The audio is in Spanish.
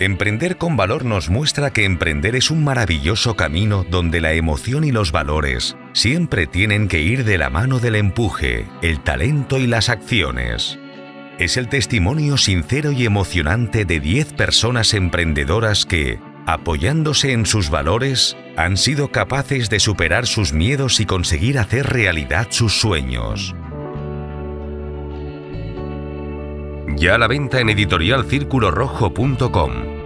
Emprender con Valor nos muestra que emprender es un maravilloso camino donde la emoción y los valores siempre tienen que ir de la mano del empuje, el talento y las acciones. Es el testimonio sincero y emocionante de 10 personas emprendedoras que, apoyándose en sus valores, han sido capaces de superar sus miedos y conseguir hacer realidad sus sueños. Ya a la venta en editorialcirculorrojo.com.